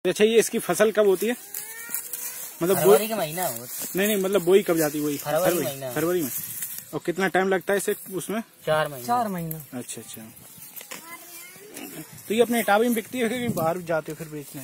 अच्छा, ये इसकी फसल कब होती है? मतलब फरवरी का महीना हो। नहीं, मतलब बोई कब जाती है? वही फरवरी में। और कितना टाइम लगता है इसे उसमें? 4 महीना। अच्छा। तो ये अपने इटावी में बिकती है कि बाहर जाते हो फिर बेचने?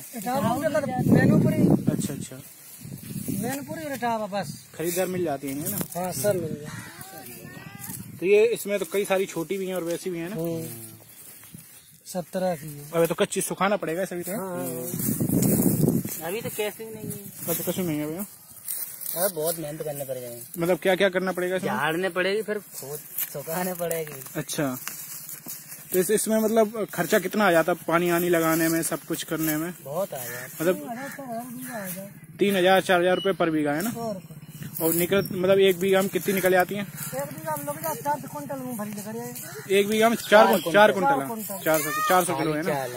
अच्छा। मैनपुरी और इटावा बस खरीदार मिल जाती है ना? हाँ, सब मिल जाए। तो ये इसमें तो कई सारी छोटी भी हैं और वैसी भी हैं ना? सब तरह की है। अबे तो कच्ची सुखाना पड़ेगा सभी तरह। अभी तो कैसे नहीं है। तो कैसे नहीं है भैया? और बहुत मेहनत करने पड़ेगा। मतलब क्या क्या करना पड़ेगा? झाड़ने पड़ेगी, फिर खुद सुखाने पड़ेगी। अच्छा, तो इसमें मतलब खर्चा कितना आ जाता है पानी आनी लगाने में, सब कुछ करने में? बहुत आ जाए, मतलब 3,000-4,000 रुपए पर बीघा है ना? और निकल मतलब 1 बीघा में कितनी निकल जाती है? 1 बीघा में 4 क्विंटल मूंगफली निकल जाए। 1 बीघा में 4 क्विंटल 400 किलो है ना?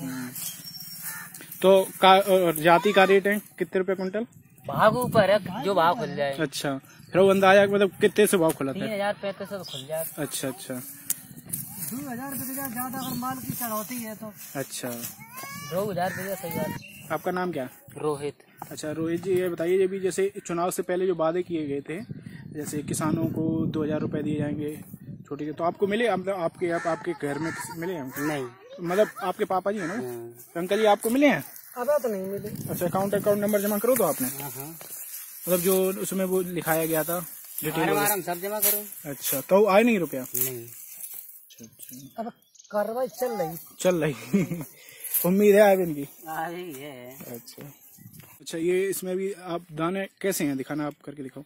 तो जाति का रेट है कितने रुपए क्विंटल? भाव ऊपर है, जो भाव खुल जाए। अच्छा, फिर वो अंदाजा मतलब कितने से भाव खुला था? 3,000-3,500 खुल जाए। अच्छा। 2,000 रुपये ज्यादा अगर माल की चढ़ौती है तो। अच्छा, 2,000 रुपये सही बात। आपका नाम क्या? रोहित। अच्छा रोहित जी, ये बताइए, ये भी जैसे चुनाव से पहले जो वादे किए गए थे, जैसे किसानों को 2,000 रुपए दिए जाएंगे छोटे के, तो आपको मिले? आपके घर में मिले हैं? नहीं, मतलब आपके पापा जी है ना? तो अंकल जी आपको मिले हैं? अब तो नहीं मिले। अच्छा, अकाउंट नंबर जमा करो तो आपने? मतलब जो उसमें वो लिखाया गया था डिटेल सब जमा करो। अच्छा, तो आए नहीं रुपया? नहीं। अच्छा। अब कार्रवाई चल रही उम्मीद है आए इनकी? आ रही है। अच्छा, ये इसमें भी आप दाने कैसे हैं? दिखाना, आप करके दिखाओ।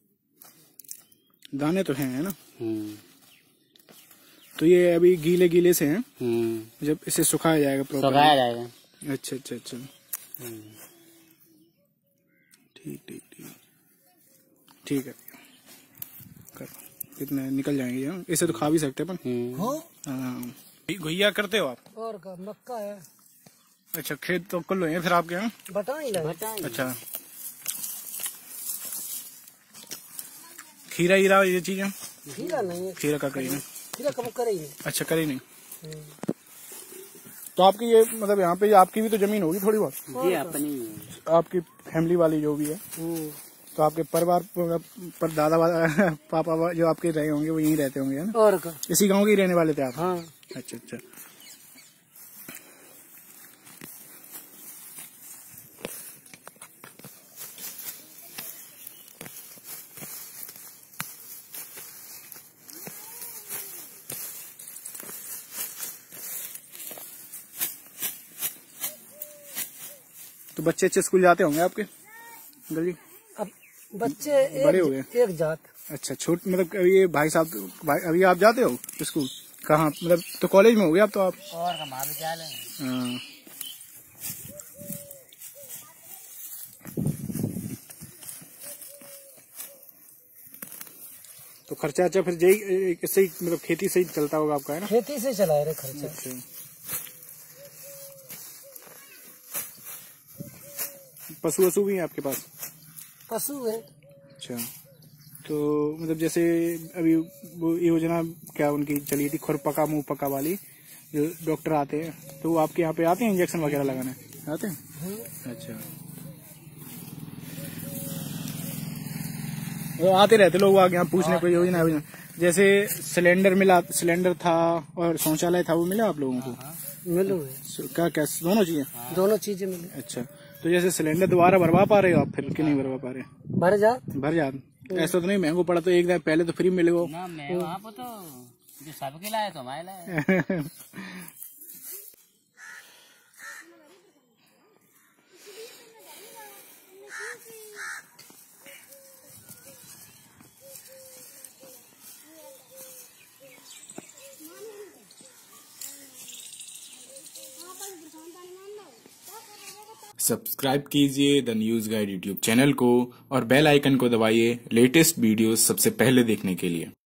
दाने तो हैं है ना? तो ये अभी गीले से हैं। जब इसे सुखाया जाएगा प्रॉपर? अच्छा। ठीक है, कितने निकल जाएंगे हम? इसे तो खा भी सकते हैं अपन। घुइया करते हो आप? और का मक्का है। अच्छा, खेत तो कुल है फिर आपके यहाँ? बताई। अच्छा, खीरा हीरा ये चीजें? खीरा नहीं है। खीरा का करी नहीं? खीरा कब करे ही नहीं। अच्छा, करी नहीं। तो आपकी ये मतलब यहाँ पे आपकी भी तो जमीन होगी थोड़ी बहुत? जी, अपनी है। आपकी फैमिली वाली जो भी है, तो आपके परिवार पर दादा पापा जो आपके रहे होंगे वो यहीं रहते होंगे है ना? और का इसी गांव के ही रहने वाले थे आप? हाँ। अच्छा। तो बच्चे अच्छे स्कूल जाते होंगे आपके गली? अब बच्चे बड़े हो गए? एक जात। अच्छा, मतलब ये भाई साहब अभी आप जाते हो स्कूल? कहाँ मतलब? तो कॉलेज में हो गए आप तो? आप और महाविद्यालय। हाँ। तो खर्चा फिर इससे ही मतलब खेती से ही चलता होगा आपका है ना? खेती से चला रहे खर्चा। अच्छा। पशु भी है आपके पास? पशु है। अच्छा, तो मतलब जैसे अभी वो योजना क्या उनकी चली थी, खुरपका मुंह पका वाली, जो डॉक्टर आते हैं, तो वो आपके यहाँ पे आते हैं इंजेक्शन वगैरह लगाने? आते हैं? अच्छा, वो आते रहते लोग आगे यहाँ पूछने को योजना। जैसे सिलेंडर था और शौचालय था, वो मिला आप लोगों को? मिलो क्या दोनों चीजें? दोनों चीजें मिली। अच्छा, तो जैसे सिलेंडर दोबारा भरवा पा रहे हो आप फिर कि नहीं भरवा पा रहे? भर जा ऐसा तो नहीं महंगो पड़ा तो एक दिन पहले तो फ्री मिलेगा ना? वहाँ पर तो जो सबके लाए तो हमारे लाए। सब्सक्राइब कीजिए the news guide YouTube channel को और बेल आइकन को दबाइए लेटेस्ट वीडियोस सबसे पहले देखने के लिए।